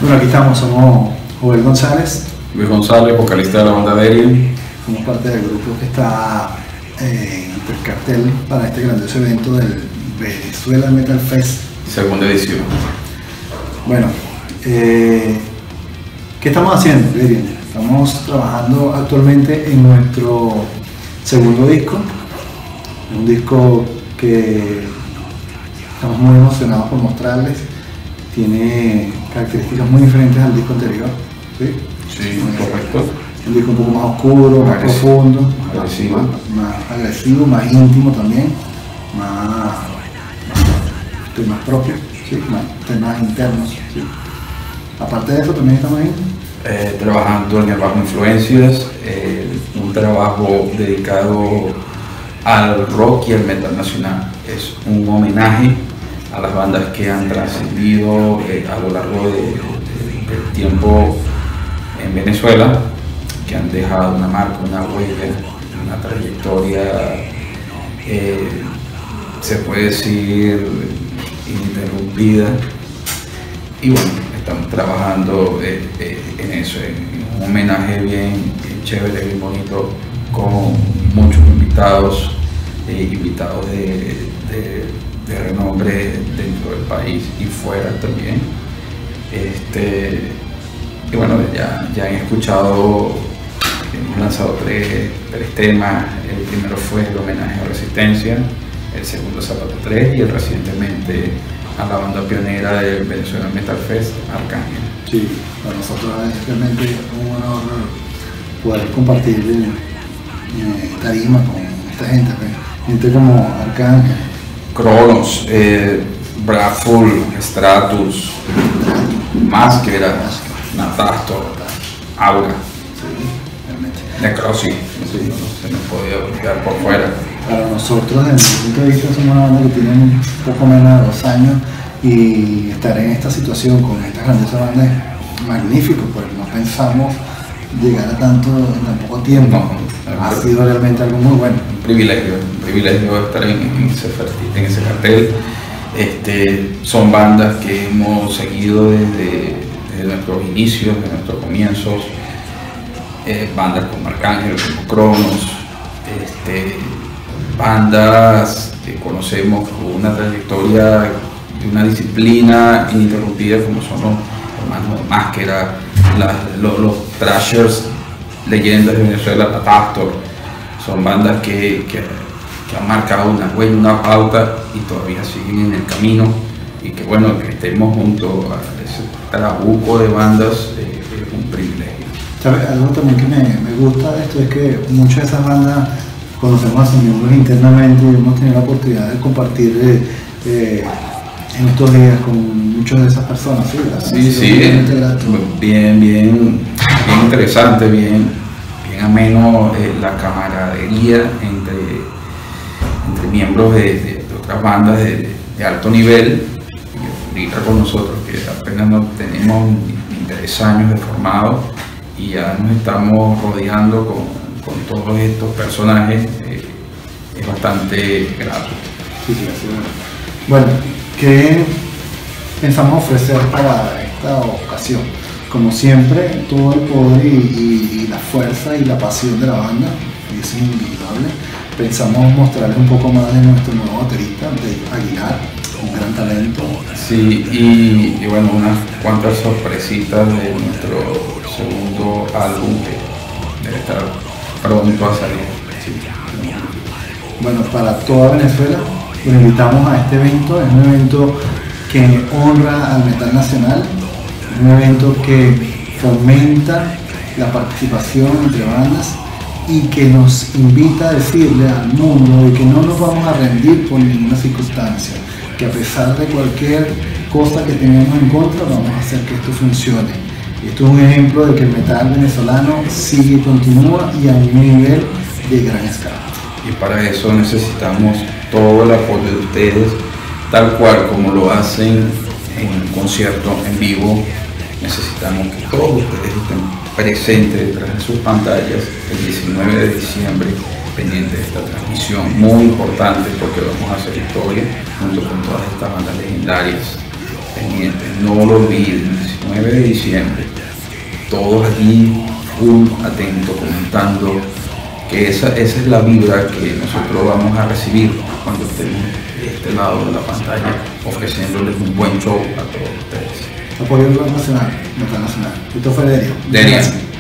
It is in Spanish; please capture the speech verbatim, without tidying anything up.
Bueno, aquí estamos, somos Joel González. Luis González, vocalista de la banda Derian. Somos parte del grupo que está eh, en el cartel para este grandioso evento del Venezuela Metal Fest. Segunda edición. Bueno, eh, ¿qué estamos haciendo, Derian? Estamos trabajando actualmente en nuestro segundo disco. Es un disco que estamos muy emocionados por mostrarles. Tiene características muy diferentes al disco anterior. ¿Sí? Sí, correcto. Un disco un poco más oscuro, más Agresivo. profundo, Más agresivo. Más, más agresivo, más íntimo también, más, más, más propio, ¿sí? Más temas internos. ¿Sí? Aparte de eso, también estamos ahí. Eh, trabajando en el Bajo Influencias, eh, un trabajo dedicado al rock y al metal nacional. Es un homenaje a las bandas que han trascendido eh, a lo largo de, de, del tiempo en Venezuela, que han dejado una marca, una huella, una trayectoria, eh, se puede decir, ininterrumpida. Y bueno, estamos trabajando eh, eh, en eso, en un homenaje bien, bien chévere, bien bonito, con muchos invitados, eh, invitados de, de, de renombre dentro del país y fuera también. Este, y bueno, ya, ya han escuchado, hemos lanzado tres, tres temas. El primero fue el homenaje a Resistencia, el segundo Zapato tres y el recientemente a la banda pionera del Venezuela Metal Fest, Arcángel. Sí, para nosotros es realmente un honor poder compartir eh, tarima con esta gente, pues. Gente como Arcángel, Cronos, eh, Braful, Stratus, Máscara, Natastor, Aura, sí, realmente. Necrosis, Sí. no se nos podía quedar por fuera. Para nosotros, desde mi punto de vista, somos una banda que tiene un poco menos de dos años y estar en esta situación con estas grandes bandas es magnífico, pues no pensamos llegar a tanto en tan poco tiempo. No, ha sido realmente algo muy bueno. Un privilegio, un privilegio estar en, en, ese, en ese cartel. Este, son bandas que hemos seguido desde, desde nuestros inicios, desde nuestros comienzos. Eh, bandas como Arcángel, como Cronos, este, bandas que conocemos con una trayectoria y una disciplina ininterrumpida como son los hermanos de Máscara, las, los, los Thrashers, leyendas de Venezuela, Natastor. Son bandas que, que, que han marcado una huella, una pauta y todavía siguen en el camino, y que bueno, que estemos junto a ese trabuco de bandas eh, es un privilegio. ¿Sabes? Algo también que me, me gusta de esto es que muchas de esas bandas conocemos a sus miembros internamente y hemos tenido la oportunidad de compartir eh, eh, en estos días con muchas de esas personas. Sí, sí, sí, bien, bien, bien, bien interesante, bien, bien ameno eh, la camaradería entre, entre miembros de, de, de otras bandas de, de alto nivel, y ahorita con nosotros que apenas no tenemos ni tres años de formado y ya nos estamos rodeando con, con todos estos personajes, eh, es bastante grato. Sí, sí, así es. Bueno, ¿qué pensamos ofrecer para esta ocasión? Como siempre, todo el poder y, y, y la fuerza y la pasión de la banda, y eso es indudable. Pensamos mostrarles un poco más de nuestro nuevo baterista, de Aguilar, un gran talento. Sí, y, y bueno, unas cuantas sorpresitas de nuestro segundo álbum que debe estar pronto a salir. Sí. Bueno, para toda Venezuela, los invitamos a este evento. Es un evento que honra al metal nacional, un evento que fomenta la participación entre bandas y que nos invita a decirle al mundo de que no nos vamos a rendir por ninguna circunstancia, que a pesar de cualquier cosa que tengamos en contra, vamos a hacer que esto funcione. Y esto es un ejemplo de que el metal venezolano sigue y continúa, y a un nivel de gran escala. Y para eso necesitamos todo el apoyo de ustedes, tal cual como lo hacen en un concierto en vivo. Necesitamos que todos ustedes estén presentes detrás de sus pantallas el diecinueve de diciembre, pendiente de esta transmisión muy importante, porque vamos a hacer historia junto con todas estas bandas legendarias pendientes, no lo olviden, diecinueve de diciembre, todos allí, full atento, comentando, que esa, esa es la vibra que nosotros vamos a recibir cuando estemos de este lado de la pantalla, ofreciéndoles un buen show a todos ustedes. Apoyo el rock nacional, metal nacional. Esto fue Derian. Derian.